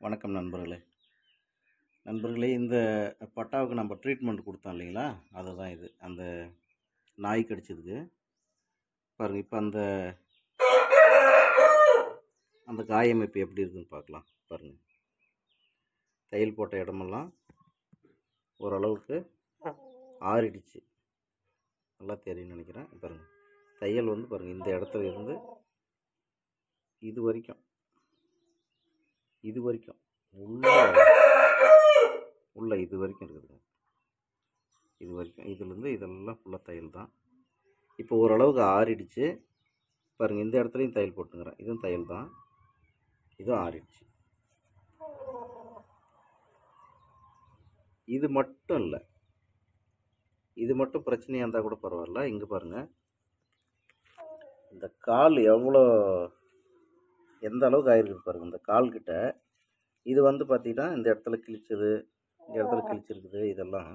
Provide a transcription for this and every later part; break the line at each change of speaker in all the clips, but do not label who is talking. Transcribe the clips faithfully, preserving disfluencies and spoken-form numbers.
வணக்கம் நண்பர்களே. நண்பர்களே இந்த பட்டாவுக்கு நம்ம ட்ரீட்மெண்ட் கொடுத்தோம் இல்லைங்களா, அதுதான் இது. அந்த நாய் கடிச்சதுக்கு பாருங்கள். இப்போ அந்த அந்த காயம் இப்போ எப்படி இருக்குன்னு பார்க்கலாம். பாருங்கள், தையல் போட்ட இடமெல்லாம் ஓரளவுக்கு ஆறிடுச்சு. நல்லா தெரியும்னு நினைக்கிறேன். பாருங்கள், தையல் வந்து பாருங்கள், இந்த இடத்துல இருந்து இது வரைக்கும் இது வரைக்கும் உள்ள உள்ள இது வரைக்கும் இருக்குதுங்க. இது வரைக்கும் இதுலேருந்து இதெல்லாம் ஃபுல்லாக தையல் தான். இப்போ ஓரளவுக்கு ஆறிடுச்சு. பாருங்கள், இந்த இடத்துலையும் தையல் போட்டுங்கிறேன். இதுவும் தையல் தான், இதுவும் ஆறிடுச்சு. இது மட்டும் இல்லை, இது மட்டும் பிரச்சனையாக இருந்தால் கூட பரவாயில்ல. இங்கே பாருங்கள், இந்த கால் எவ்வளோ எந்த அளவுக்கு ஆகிருக்குது பாருங்கள். இந்த கால் கிட்ட இது வந்து பார்த்தீங்கன்னா இந்த இடத்துல கிழிச்சது, இந்த இடத்துல கிழிச்சிருக்குது. இதெல்லாம்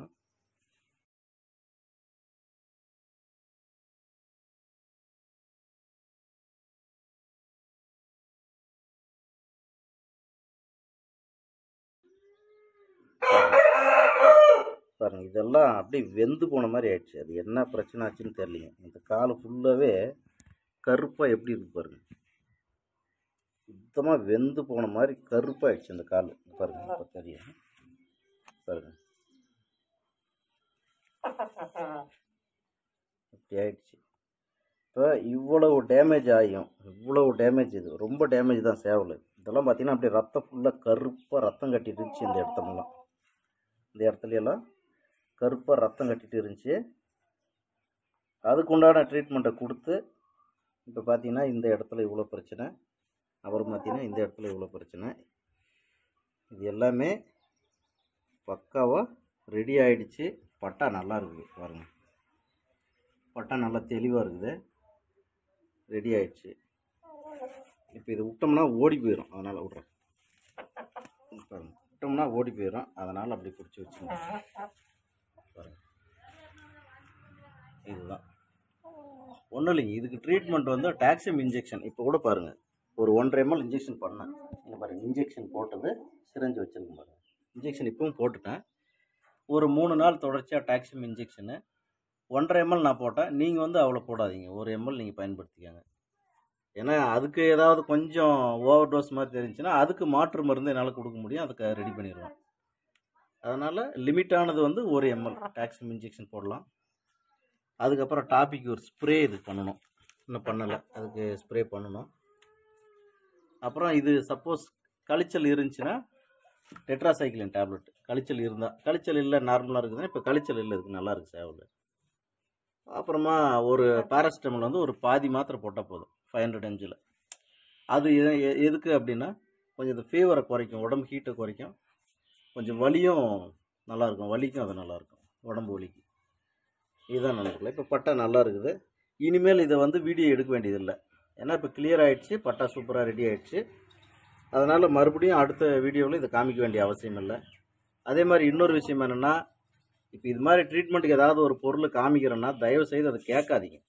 பாருங்கள், இதெல்லாம் அப்படியே வெந்து போன மாதிரி ஆயிடுச்சு. அது என்ன பிரச்சனை ஆச்சுன்னு தெரியலைங்க. இந்த கால் ஃபுல்லாகவே கருப்பாக எப்படி இருக்கு பாருங்கள். சுத்தமாக வெந்து போன மாதிரி கருப்பாகிடுச்சு இந்த கால். பாருங்கள், இப்போ தெரியும் பாருங்கள், இப்படி ஆயிடுச்சு. இப்போ இவ்வளவு டேமேஜ் ஆகியும், இவ்வளவு டேமேஜ், இது ரொம்ப டேமேஜ் தான் சேவல். இதெல்லாம் பார்த்தீங்கன்னா அப்படியே ரத்தம் ஃபுல்லாக கருப்பாக ரத்தம் கட்டிட்டு இருந்துச்சு. இந்த இடத்துலலாம் இந்த இடத்துலையெல்லாம் கருப்பாக ரத்தம் கட்டிட்டு இருந்துச்சு. அதுக்குண்டான ட்ரீட்மெண்ட்டை கொடுத்து இப்போ பார்த்தீங்கன்னா இந்த இடத்துல இவ்வளோ பிரச்சனை, அப்புறம் பார்த்தீங்கன்னா இந்த இடத்துல இவ்வளோ பிரச்சனை. இது எல்லாமே பக்காவாக ரெடி ஆகிடுச்சு. பட்டா நல்லா இருக்குது பாருங்கள், பட்டா நல்லா தெளிவாக இருக்குது, ரெடி ஆகிடுச்சு. இப்போ இது விட்டோம்னா ஓடி போயிடும், அதனால் விட்றேன். பாருங்கள், விட்டோம்னா ஓடி போயிடும், அதனால் அப்படி பிடிச்சி வச்சுங்க. பாருங்கள், இதுதான் ஒன்றும் இல்லைங்க. இதுக்கு ட்ரீட்மெண்ட் வந்து டாக்ஸிம் இன்ஜெக்ஷன். இப்போ கூட பாருங்கள், ஒரு ஒன்றரை எம்எல் இன்ஜெக்ஷன் பண்ணேன். இங்கே பாருங்கள், இன்ஜெக்ஷன் போட்டது சிரஞ்சு வச்சுருக்கேன் பாருங்கள். இன்ஜெக்ஷன் இப்பவும் போட்டுட்டேன். ஒரு மூணு நாள் தொடர்ச்சியாக டாக்ஸிம் இன்ஜெக்ஷனு ஒன்றரை எம்எல் நான் போட்டேன். நீங்கள் வந்து அவ்வளோ போடாதீங்க, ஒரு எம்எல் நீங்கள் பயன்படுத்திக்கோங்க. ஏன்னா அதுக்கு ஏதாவது கொஞ்சம் ஓவர் டோஸ் மாதிரி தெரிஞ்சுன்னா அதுக்கு மாற்று மருந்து என்னால் கொடுக்க முடியும், அதுக்கு ரெடி பண்ணிடுவேன். அதனால் லிமிட்டானது வந்து ஒரு எம்எல் டாக்ஸிம் இன்ஜெக்ஷன் போடலாம். அதுக்கப்புறம் டாபிக் ஒரு ஸ்ப்ரே இது பண்ணணும், இன்னும் பண்ணலை, அதுக்கு ஸ்ப்ரே பண்ணணும். அப்புறம் இது சப்போஸ் கழிச்சல் இருந்துச்சுன்னா டெட்ராசைக்ளின் டேப்லெட், கழிச்சல் இருந்தால். கழிச்சல் இல்லை, நார்மலாக இருக்குதுன்னா, இப்போ கழிச்சல் இல்லை, இதுக்கு நல்லா இருக்குது சேவல். அப்புறமா ஒரு பேராசிட்டமால் வந்து ஒரு பாதி மாத்திரை போட்டால் போதும், ஃபைவ் ஹண்ட்ரட் எம்ஜியில். அது எதுக்கு அப்படின்னா கொஞ்சம் இந்த ஃபீவரை குறைக்கும், உடம்பு ஹீட்டை குறைக்கும், கொஞ்சம் வலியும் நல்லாயிருக்கும், வலிக்கும் அது நல்லாயிருக்கும், உடம்பு வலிக்கு. இதுதான் நினைக்கல. இப்போ பட்டா நல்லா இருக்குது. இனிமேல் இதை வந்து வீடியோ எடுக்க வேண்டியதில்லை, ஏன்னா இப்போ கிளியர் ஆகிடுச்சு, பட்டா சூப்பராக ரெடி ஆகிடுச்சு. அதனால் மறுபடியும் அடுத்த வீடியோவில் இதை காமிக்க வேண்டிய அவசியம் இல்லை. அதே மாதிரி இன்னொரு விஷயம் என்னென்னா, இப்போ இது மாதிரி ட்ரீட்மெண்ட்டுக்கு ஏதாவது ஒரு பொருள் காமிக்கிறேன்னா தயவுசெய்து அதை கேட்காதீங்க.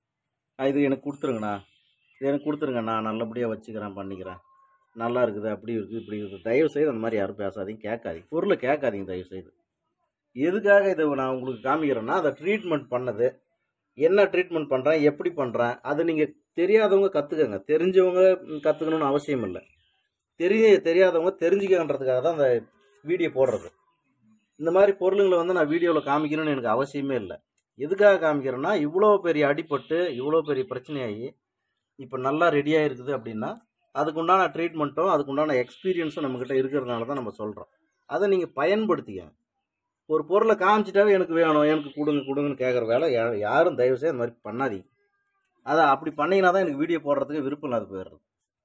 இது எனக்கு கொடுத்துருங்கண்ணா, இது எனக்கு கொடுத்துருங்க, நான் நல்லபடியாக வச்சுக்கிறேன், பண்ணிக்கிறேன், நல்லா இருக்குது, அப்படி இருக்குது, இப்படி இருக்குது. தயவுசெய்து அந்த மாதிரி யாரும் பேசாதீங்க, கேட்காதீங்க, பொருளை கேட்காதீங்க தயவுசெய்து. எதுக்காக இதை நான் உங்களுக்கு காமிக்கிறேன்னா, அதை ட்ரீட்மெண்ட் பண்ணது என்ன, ட்ரீட்மெண்ட் பண்ணுறேன், எப்படி பண்ணுறேன், அதை நீங்கள் தெரியாதவங்க கற்றுக்கங்க, தெரிஞ்சவங்க கற்றுக்கணும்னு அவசியம் இல்லை. தெரிய தெரியாதவங்க தெரிஞ்சுக்கன்றதுக்காக தான் அந்த வீடியோ போடுறது. இந்த மாதிரி பொருளுங்களை வந்து நான் வீடியோவில் காமிக்கணும்னு எனக்கு அவசியமே இல்லை. எதுக்காக காமிக்கிறேன்னா, இவ்வளோ பெரிய அடிபட்டு இவ்வளோ பெரிய பிரச்சனையாகி இப்போ நல்லா ரெடியாக இருக்குது அப்படின்னா அதுக்குண்டான ட்ரீட்மெண்ட்டும் அதுக்குண்டான எக்ஸ்பீரியன்ஸும் நம்மக்கிட்ட இருக்கிறதுனால தான் நம்ம சொல்கிறோம். அதை நீங்கள் பயன்படுத்திக்கங்க. ஒரு பொருளை காமிச்சிட்டாவே எனக்கு வேணும், எனக்கு கொடுங்க கொடுங்கன்னு கேட்குற வேலை யாரும் தயவுசெய்து அந்த மாதிரி பண்ணாதீங்க. அதை அப்படி பண்ணிங்கன்னா தான் எனக்கு வீடியோ போடுறதுக்கு விருப்பம் இல்லாத போயிடுறது.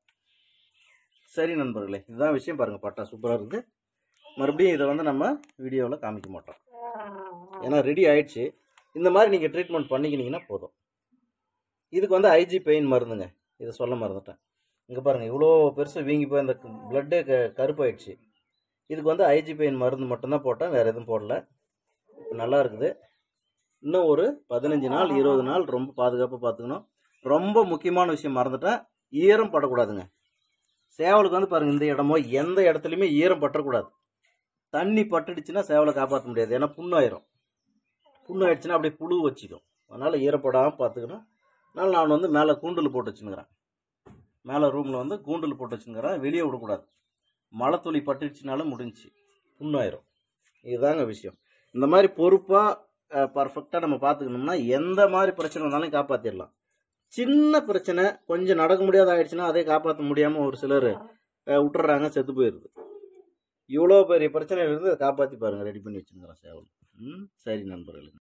சரி நண்பர்களே, இதுதான் விஷயம். பாருங்கள், பட்டா சூப்பராக இருக்குது. மறுபடியும் இதை வந்து நம்ம வீடியோவில் காமிக்க மாட்டோம், ஏன்னா ரெடி ஆகிடுச்சு. இந்த மாதிரி நீங்கள் ட்ரீட்மெண்ட் பண்ணிக்கினீங்கன்னா போதும். இதுக்கு வந்து ஐஜி பெயின் மருந்துங்க, இதை சொல்ல மறந்துட்டேன். இங்கே பாருங்கள், இவ்வளோ பெருசு வீங்கி போய் அந்த பிளட்டே க கருப்பாயிடுச்சு. இதுக்கு வந்து ஐஜி பெயின் மருந்து மட்டும்தான் போட்டேன், வேறு எதுவும் போடல. இப்போ நல்லா இருக்குது. இன்னும் ஒரு பதினஞ்சு நாள் இருபது நாள் ரொம்ப பாதுகாப்பாக பார்த்துக்கணும். ரொம்ப முக்கியமான விஷயம் மறந்துட்டேன், ஈரம் படக்கூடாதுங்க. சேவலுக்கு வந்து பாருங்கள், இந்த இடமோ எந்த இடத்துலையுமே ஈரம் பற்றக்கூடாது. தண்ணி பட்டுடுச்சுன்னா சேவலை காப்பாற்ற முடியாது. ஏன்னா புண்ணாயிரும். புண்ணாயிடுச்சுன்னா அப்படியே புழு வச்சுக்கும். அதனால் ஈரப்படாமல் பார்த்துக்கணும். அதனால் நான் வந்து மேலே கூண்டில் போட்டு வச்சுன்னுக்கிறேன். மேலே ரூமில் வந்து கூண்டில் போட்டு வச்சுன்னுக்கிறேன். வெளியே விடக்கூடாது. மழை துளி பட்டுடுச்சுனாலும் முடிஞ்சு புண்ணாயிரும். இதுதாங்க விஷயம். இந்த மாதிரி பொறுப்பாக பர்ஃபெக்டாக நம்ம பார்த்துக்கணும்னா எந்த மாதிரி பிரச்சனை வந்தாலும் காப்பாற்றிடலாம். சின்ன பிரச்சனை கொஞ்சம் நடக்க முடியாத ஆயிடுச்சுன்னா அதே காப்பாற்ற முடியாமல் ஒரு சிலர் விட்டுறாங்க, செத்து போயிடுது. இவ்வளோ பெரிய பிரச்சனையிலிருந்து அதை காப்பாற்றி பாருங்கள், ரெடி பண்ணி வச்சுருக்கிறேன் சேவல். ம் சரி நண்பர்கள்.